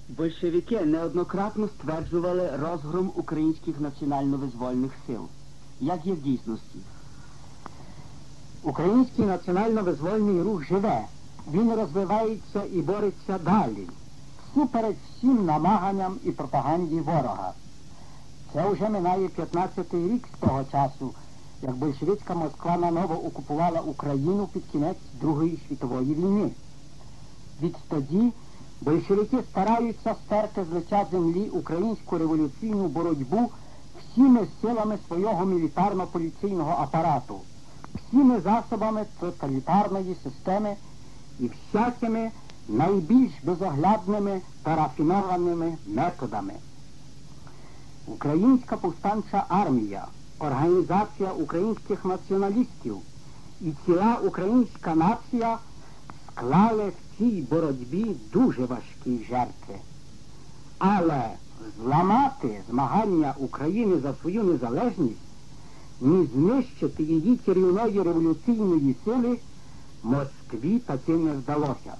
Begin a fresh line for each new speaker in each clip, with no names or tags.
Большевики неоднократно стверджували розгром українських національно-визвольних сил. Як є в дійсності?
Український національно-визвольний рух живе. Він розвивається і бореться далі, всупереч всім намаганням і пропаганді ворога. Це вже минає 15-й рік з того часу, як большевицька Москва наново окупувала Україну під кінець Другої світової війни. Відтоді большевики стараються стерти з лиця землі українську революційну боротьбу всіми силами свого мілітарно-поліційного апарату, всіми засобами тоталітарної системи і всякими найбільш безоглядними та рафінованими методами. Українська повстанча армія, організація українських націоналістів і ціла українська нація склали в цій боротьбі дуже важкі жертви. Але зламати змагання України за свою незалежність, ні знищити її керівної революційної сили Москві таки не вдалося.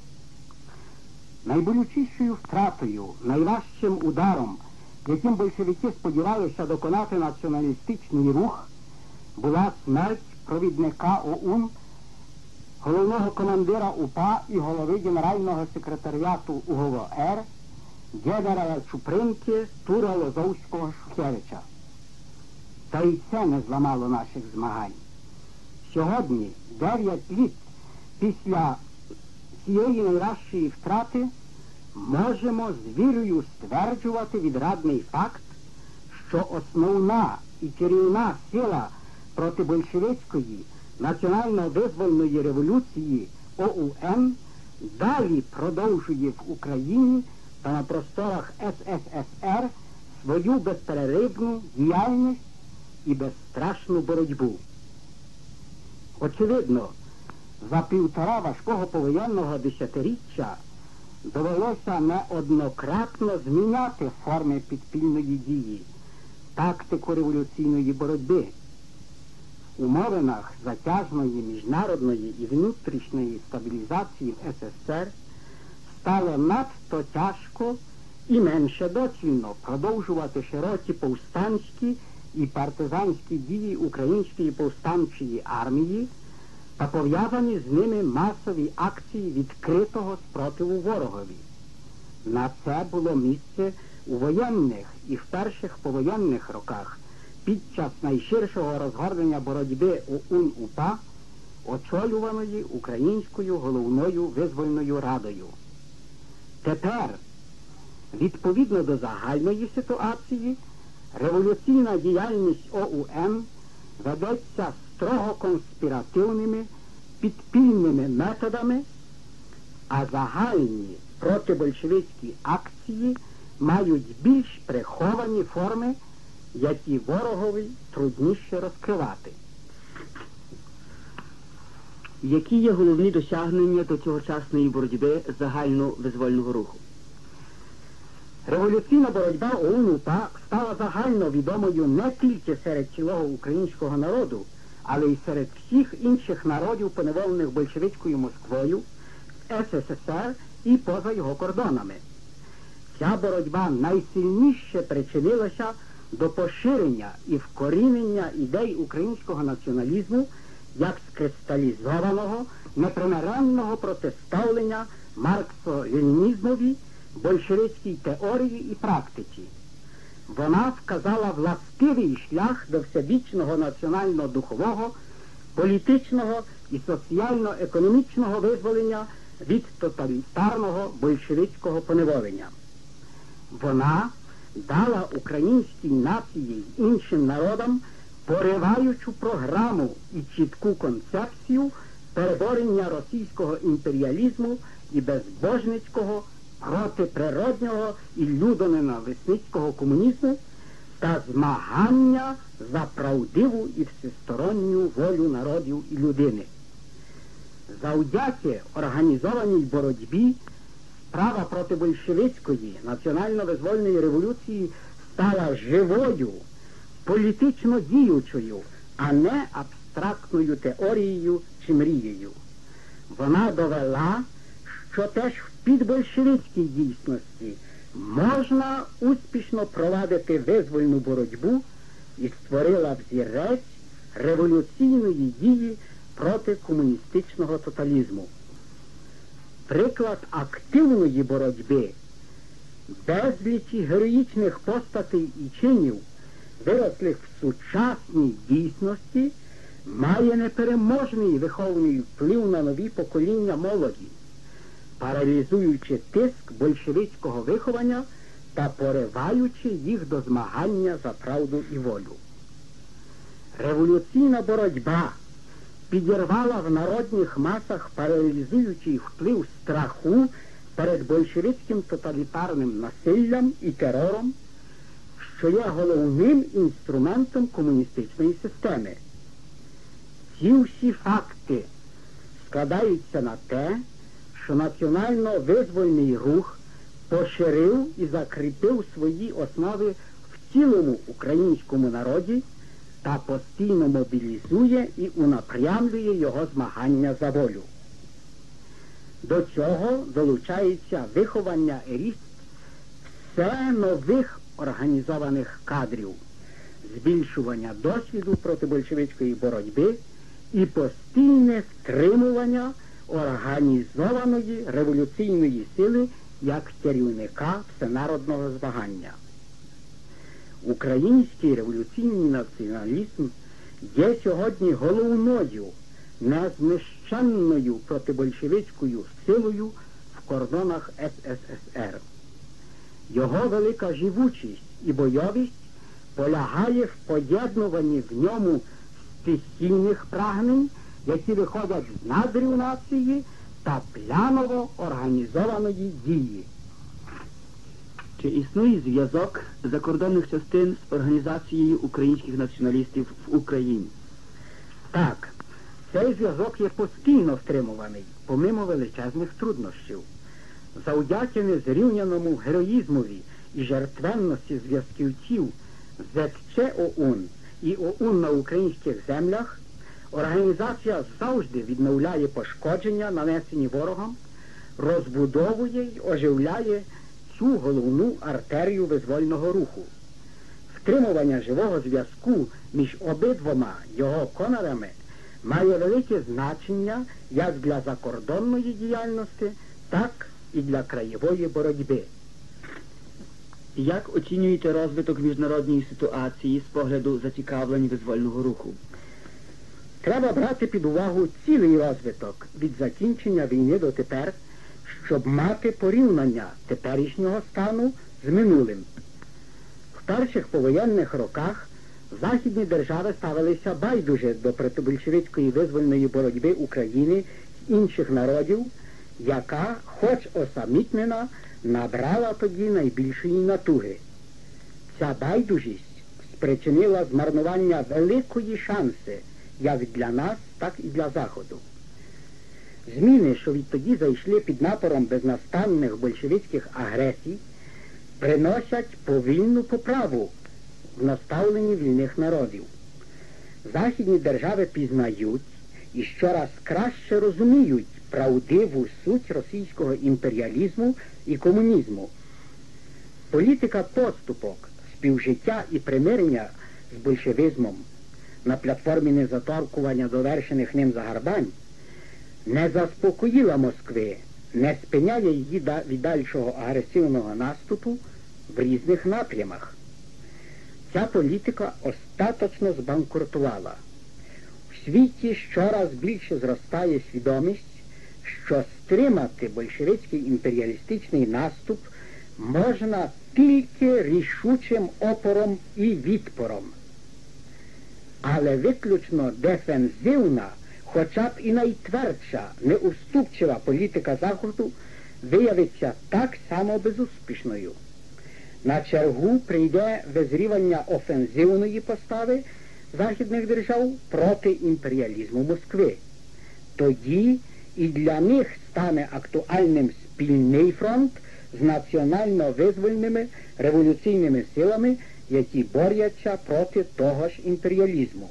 Найболючішою втратою, найважчим ударом, яким большевики сподівалися доконати націоналістичний рух, була смерть провідника ОУН, головного командира УПА і голови генерального секретаріату УГВР, генерала Чупринки Тура Лозовського-Шухевича. Та й це не зламало наших змагань. Сьогодні, 9 літ після цієї найважчої втрати, можемо з вірою стверджувати відрадний факт, що основна і керівна сила проти большевицької національно-визвольної революції ОУН далі продовжує в Україні та на просторах СССР свою безперервну діяльність і безстрашну боротьбу. Очевидно, за півтора важкого повоєнного десятиріччя довелося неоднократно зміняти форми підпільної дії, тактику революційної боротьби. В умовинах затяжної міжнародної і внутрішньої стабілізації в СССР стало надто тяжко і менше доцільно продовжувати широкі повстанські і партизанські дії Української повстанчої армії та пов'язані з ними масові акції відкритого спротиву ворогові. На це було місце у воєнних і в перших повоєнних роках під час найширшого розгорнення боротьби ОУН-УПА, очолюваної Українською головною визвольною радою. Тепер, відповідно до загальної ситуації, революційна діяльність ОУН ведеться строго конспіративними підпільними методами, а загальні протибольшевицькі акції мають більш приховані форми, які ворогові трудніше розкривати.
Які є головні досягнення до цьогочасної боротьби загально-визвольного руху?
Революційна боротьба ОУН-УПА стала загально відомою не тільки серед цілого українського народу, але й серед всіх інших народів, поневолених большевицькою Москвою, СССР і поза його кордонами. Ця боротьба найсильніше причинилася до поширення і вкорінення ідей українського націоналізму як скристалізованого, непримиренного протиставлення марксо-ленінізмові, большевицькій теорії і практиці. Вона вказала властивий шлях до всебічного національно-духового, політичного і соціально-економічного визволення від тоталітарного большевицького поневолення. Вона дала українській нації й іншим народам пориваючу програму і чітку концепцію переборення російського імперіалізму і безбожницького, протиприроднього і людоненависницького комунізму та змагання за правдиву і всесторонню волю народів і людини. Завдяки організованій боротьбі справа проти большевицької національно-визвольної революції стала живою, політично діючою, а не абстрактною теорією чи мрією. Вона довела, що теж в під большевицькій дійсності можна успішно провадити визвольну боротьбу і створила взірець революційної дії проти комуністичного тоталізму. Приклад активної боротьби, безлічі героїчних постатей і чинів, вирослих в сучасній дійсності, має непереможний виховний вплив на нові покоління молоді, паралізуючи тиск большевицького виховання та пориваючи їх до змагання за правду і волю. Революційна боротьба підірвала в народних масах паралізуючий вплив страху перед большевицьким тоталітарним насиллям і терором, що є головним інструментом комуністичної системи. Ці всі факти складаються на те, що національно-визвольний рух поширив і закріпив свої основи в цілому українському народі та постійно мобілізує і унапрямлює його змагання за волю. До цього долучається виховання і ріст все нових організованих кадрів, збільшування досвіду протибольшевицької боротьби і постійне стримування організованої революційної сили як керівника всенародного змагання. Український революційний націоналізм є сьогодні головною, незнищенною протибольшевицькою силою в кордонах СССР. Його велика живучість і бойовість полягає в поєднуванні в ньому стихійних прагнень, які виходять з надрів нації та пляново організованої дії.
Чи існує зв'язок закордонних частин з організацією українських націоналістів в Україні?
Так, цей зв'язок є постійно втримуваний, помимо величезних труднощів. Завдяки незрівняному героїзмові і жертвенності зв'язківців ЗЧ ОУН і ОУН на українських землях, організація завжди відновляє пошкодження, нанесені ворогом, розбудовує й оживляє цю головну артерію визвольного руху. Втримування живого зв'язку між обидвома його конарами має велике значення як для закордонної діяльності, так і для краєвої боротьби.
Як оцінюєте розвиток міжнародної ситуації з погляду зацікавлень визвольного руху?
Треба брати під увагу цілий розвиток від закінчення війни до тепер, щоб мати порівняння теперішнього стану з минулим. В перших повоєнних роках західні держави ставилися байдуже до протибольшевицької визвольної боротьби України з інших народів, яка, хоч осамітнена, набрала тоді найбільшої натуги. Ця байдужість спричинила змарнування великої шанси як для нас, так і для Заходу. Зміни, що відтоді зайшли під напором безнастанних большевицьких агресій, приносять повільну поправу в наставленні вільних народів. Західні держави пізнають і щораз краще розуміють правдиву суть російського імперіалізму і комунізму. Політика поступок, співжиття і примирення з большевизмом на платформі незаторкування довершених ним загарбань не заспокоїла Москви, не спиняє її від дальшого агресивного наступу в різних напрямах. Ця політика остаточно збанкрутувала. У світі щораз більше зростає свідомість, що стримати большевицький імперіалістичний наступ можна тільки рішучим опором і відпором. Але виключно дефензивна, хоча б і найтвердша, неуступчива політика Заходу виявиться так само безуспішною. На чергу прийде визрівання офензивної постави західних держав проти імперіалізму Москви. Тоді і для них стане актуальним спільний фронт з національно-визвольними революційними силами, які борються проти того ж імперіалізму.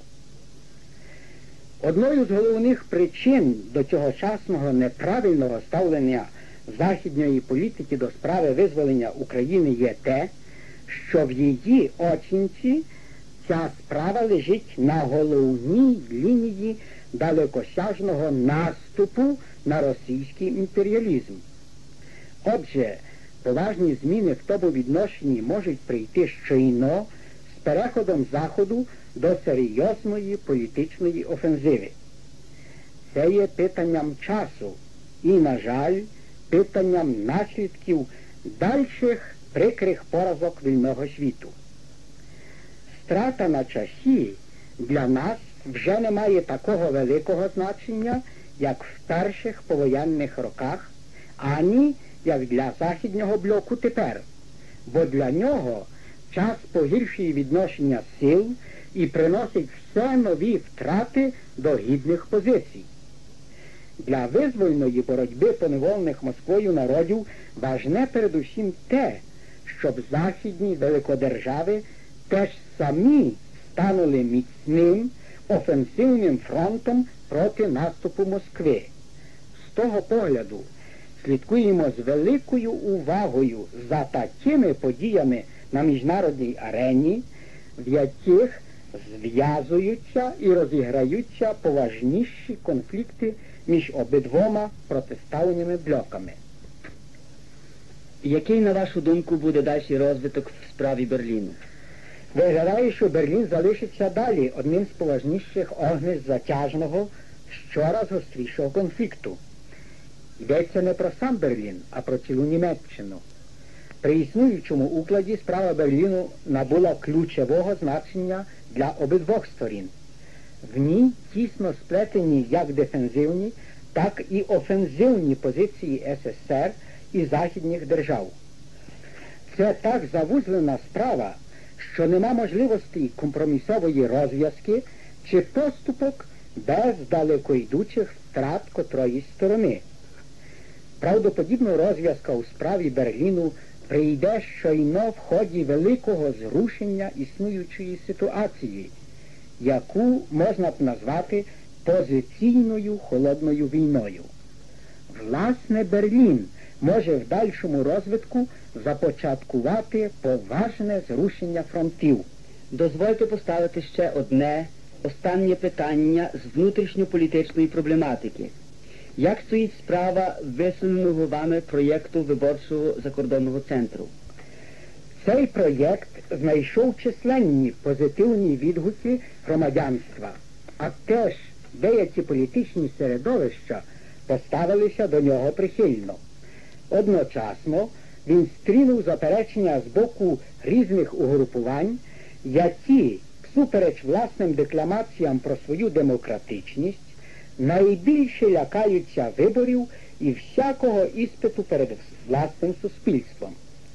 Одною з головних причин до цьогочасного неправильного ставлення західньої політики до справи визволення України є те, що в її оцінці ця справа лежить на головній лінії далекосяжного наступу на російський імперіалізм. Отже, поважні зміни в тому відношенні можуть прийти щойно з переходом Заходу до серйозної політичної офензиви. Це є питанням часу і, на жаль, питанням наслідків дальших прикрих поразок вільного світу. Страта на часі для нас вже не має такого великого значення, як в перших повоєнних роках, ані як для Західнього блоку тепер, бо для нього час погіршує відношення сил і приносить все нові втрати до гідних позицій. Для визвольної боротьби поневолених Москвою народів важне передусім те, щоб західні великодержави теж самі станули міцним, офенсивним фронтом проти наступу Москви. З того погляду слідкуємо з великою увагою за такими подіями на міжнародній арені, в яких зв'язуються і розіграються поважніші конфлікти між обидвома протиставленими блоками.
Який, на вашу думку, буде дальший розвиток в справі Берліну?
Виглядає, що Берлін залишиться далі одним з поважніших огнищ затяжного, щораз гострішого конфлікту. Йдеться не про сам Берлін, а про цілу Німеччину. При існуючому укладі справа Берліну набула ключового значення для обидвох сторін. В ній тісно сплетені як дефензивні, так і офензивні позиції СССР і західних держав. Це так завузлена справа, що нема можливості компромісової розв'язки чи поступок без далекойдучих втрат котрої сторони. Правдоподібно розв'язка у справі Берліну прийде щойно в ході великого зрушення існуючої ситуації, яку можна б назвати позиційною холодною війною. Власне, Берлін може в дальшому розвитку започаткувати поважне зрушення фронтів.
Дозвольте поставити ще одне, останнє питання з внутрішньополітичної проблематики. Як стоїть справа висуненого вами проєкту виборчого закордонного центру?
Цей проєкт знайшов численні позитивні відгуки громадянства, а теж деякі політичні середовища поставилися до нього прихильно. Одночасно він стрінув заперечення з боку різних угрупувань, які, всупереч власним декламаціям про свою демократичність, найбільше лякаються виборів і всякого іспиту перед власним суспільством.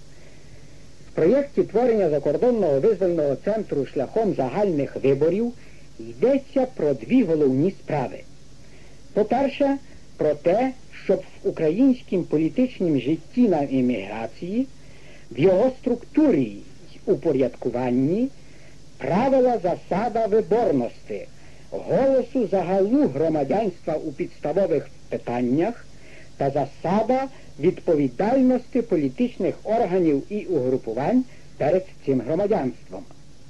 В проєкті творення закордонного визвольного центру шляхом загальних виборів йдеться про дві головні справи. По-перше, про те, щоб в українському політичному житті на еміграції, в його структурі й упорядкуванні правила засада виборності, голосу загалу громадянства у підставових питаннях та засада відповідальності політичних органів і угрупувань перед цим громадянством.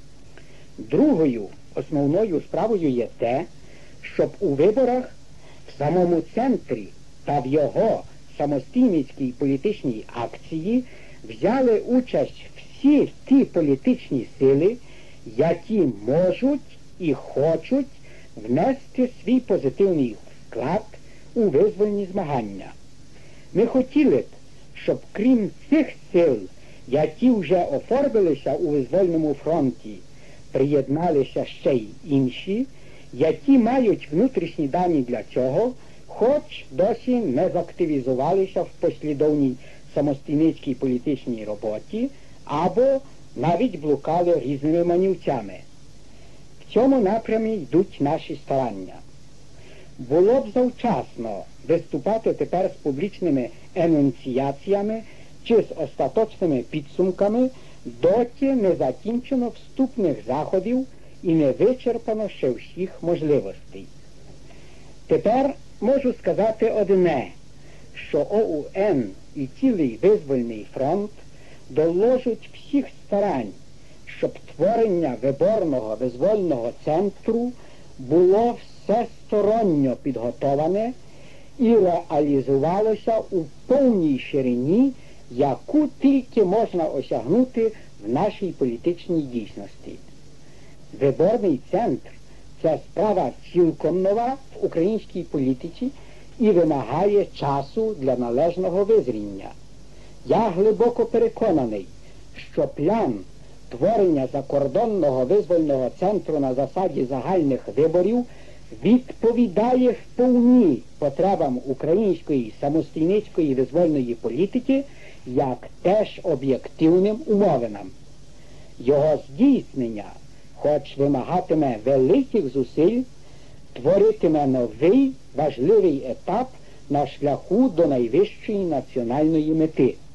Другою основною справою є те, щоб у виборах в самому центрі та в його самостійницькій політичній акції взяли участь всі ті політичні сили, які можуть і хочуть внести свій позитивний вклад у визвольні змагання. Ми хотіли б, щоб крім цих сил, які вже оформилися у визвольному фронті, приєдналися ще й інші, які мають внутрішні дані для цього, хоч досі не заактивізувалися в послідовній самостійницькій політичній роботі, або навіть блукали різними манівцями. В цьому напрямі йдуть наші старання. Було б завчасно виступати тепер з публічними енунціаціями чи з остаточними підсумками, доки не закінчено вступних заходів і не вичерпано ще всіх можливостей. Тепер можу сказати одне, що ОУН і цілий визвольний фронт доложать всіх старань, щоб творення виборного визвольного центру було всесторонньо підготоване і реалізувалося у повній ширині, яку тільки можна осягнути в нашій політичній дійсності. Виборний центр – це справа цілком нова в українській політиці і вимагає часу для належного визріння. Я глибоко переконаний, що план творення закордонного визвольного центру на засаді загальних виборів відповідає вповні потребам української самостійницької визвольної політики, як теж об'єктивним умовинам. Його здійснення, хоч вимагатиме великих зусиль, творитиме новий важливий етап на шляху до найвищої національної мети.